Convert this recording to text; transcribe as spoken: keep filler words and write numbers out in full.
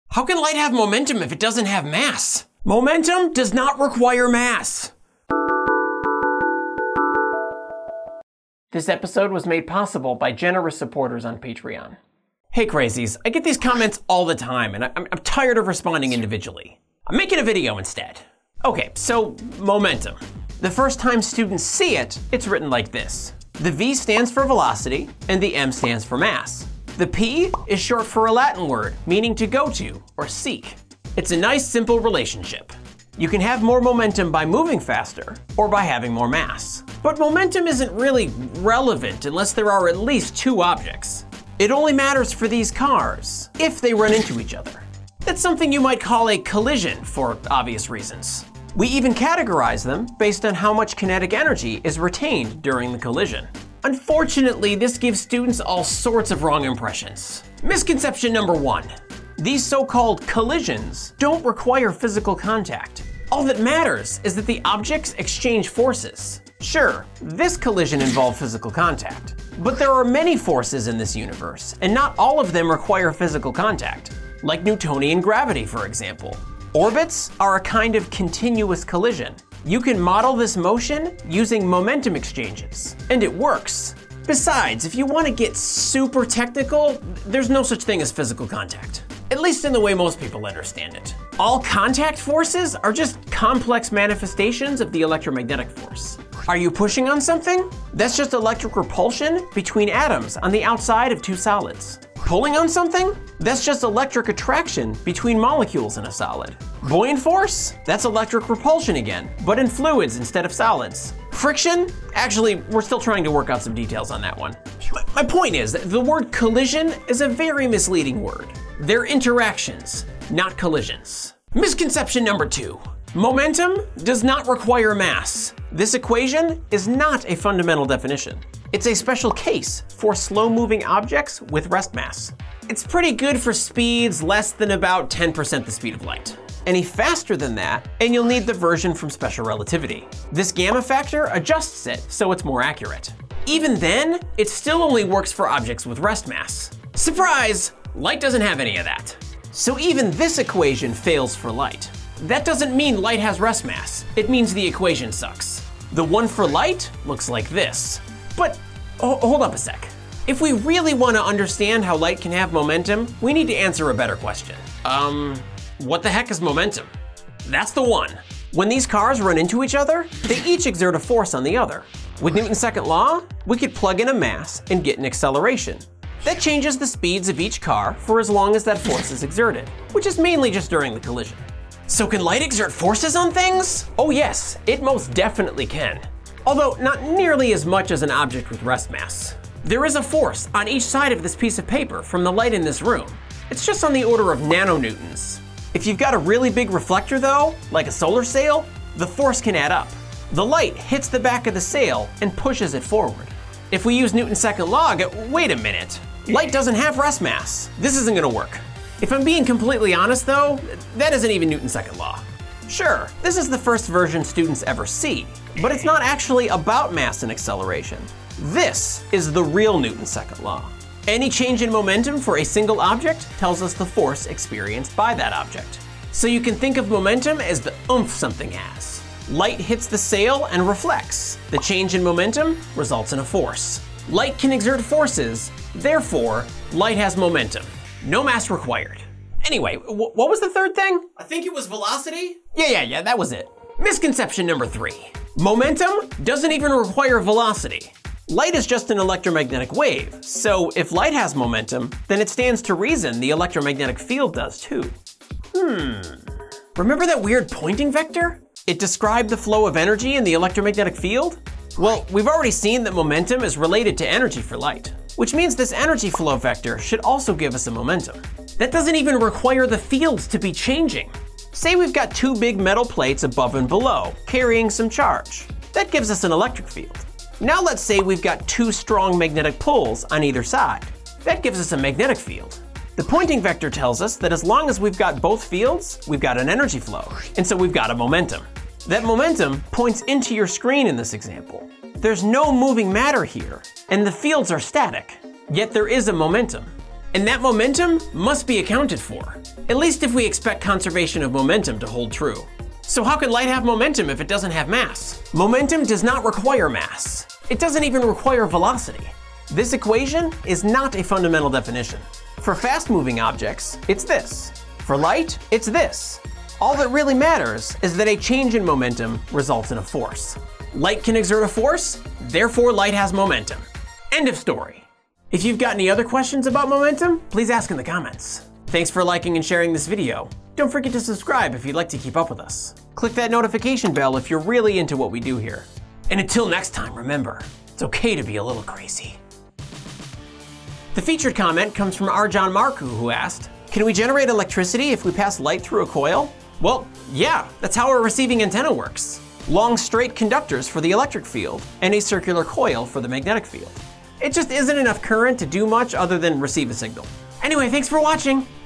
How can light have momentum if it doesn't have mass? Momentum does not require mass. This episode was made possible by generous supporters on Patreon. Hey crazies, I get these comments all the time and I'm, I'm tired of responding individually. I'm making a video instead. Okay, so momentum. The first time students see it, it's written like this. The V stands for velocity and the M stands for mass. The P is short for a Latin word meaning to go to or seek. It's a nice simple relationship. You can have more momentum by moving faster or by having more mass. But momentum isn't really relevant unless there are at least two objects. It only matters for these cars if they run into each other. That's something you might call a collision for obvious reasons. We even categorize them based on how much kinetic energy is retained during the collision. Unfortunately, this gives students all sorts of wrong impressions. Misconception number one. These so-called collisions don't require physical contact. All that matters is that the objects exchange forces. Sure, this collision involved physical contact, but there are many forces in this universe, and not all of them require physical contact, like Newtonian gravity, for example. Orbits are a kind of continuous collision. You can model this motion using momentum exchanges, and it works. Besides, if you want to get super technical, there's no such thing as physical contact, at least in the way most people understand it. All contact forces are just complex manifestations of the electromagnetic force. Are you pushing on something? That's just electric repulsion between atoms on the outside of two solids. Pulling on something? That's just electric attraction between molecules in a solid. Buoyant force? That's electric repulsion again, but in fluids instead of solids. Friction? Actually, we're still trying to work out some details on that one. My point is that the word collision is a very misleading word. They're interactions, not collisions. Misconception number two. Momentum does not require mass. This equation is not a fundamental definition. It's a special case for slow-moving objects with rest mass. It's pretty good for speeds less than about ten percent the speed of light. Any faster than that, and you'll need the version from special relativity. This gamma factor adjusts it so it's more accurate. Even then, it still only works for objects with rest mass. Surprise! Light doesn't have any of that. So even this equation fails for light. That doesn't mean light has rest mass. It means the equation sucks. The one for light looks like this. But oh, hold up a sec. If we really want to understand how light can have momentum, we need to answer a better question. Um, what the heck is momentum? That's the one. When these cars run into each other, they each exert a force on the other. With Newton's second law, we could plug in a mass and get an acceleration. That changes the speeds of each car for as long as that force is exerted, which is mainly just during the collision. So can light exert forces on things? Oh yes, it most definitely can. Although not nearly as much as an object with rest mass. There is a force on each side of this piece of paper from the light in this room. It's just on the order of nanonewtons. If you've got a really big reflector though, like a solar sail, the force can add up. The light hits the back of the sail and pushes it forward. If we use Newton's second law, wait a minute. Light doesn't have rest mass. This isn't gonna work. If I'm being completely honest though, that isn't even Newton's second law. Sure, this is the first version students ever see, but it's not actually about mass and acceleration. This is the real Newton's second law. Any change in momentum for a single object tells us the force experienced by that object. So you can think of momentum as the oomph something has. Light hits the sail and reflects. The change in momentum results in a force. Light can exert forces, therefore, light has momentum. No mass required. Anyway, wh what was the third thing? I think it was velocity? Yeah, yeah, yeah, that was it. Misconception number three. Momentum doesn't even require velocity. Light is just an electromagnetic wave, so if light has momentum, then it stands to reason the electromagnetic field does too. Hmm. Remember that weird pointing vector? It described the flow of energy in the electromagnetic field? Well, we've already seen that momentum is related to energy for light, which means this energy flow vector should also give us a momentum. That doesn't even require the fields to be changing. Say we've got two big metal plates above and below, carrying some charge. That gives us an electric field. Now let's say we've got two strong magnetic poles on either side. That gives us a magnetic field. The pointing vector tells us that as long as we've got both fields, we've got an energy flow, and so we've got a momentum. That momentum points into your screen in this example. There's no moving matter here, and the fields are static, yet there is a momentum. And that momentum must be accounted for, at least if we expect conservation of momentum to hold true. So how could light have momentum if it doesn't have mass? Momentum does not require mass. It doesn't even require velocity. This equation is not a fundamental definition. For fast-moving objects, it's this. For light, it's this. All that really matters is that a change in momentum results in a force. Light can exert a force, therefore light has momentum. End of story. If you've got any other questions about momentum, please ask in the comments. Thanks for liking and sharing this video. Don't forget to subscribe if you'd like to keep up with us. Click that notification bell if you're really into what we do here. And until next time, remember, it's okay to be a little crazy. The featured comment comes from Arjan Marku, who asked, can we generate electricity if we pass light through a coil? Well, yeah, that's how a receiving antenna works. Long straight conductors for the electric field and a circular coil for the magnetic field. It just isn't enough current to do much other than receive a signal. Anyway, thanks for watching.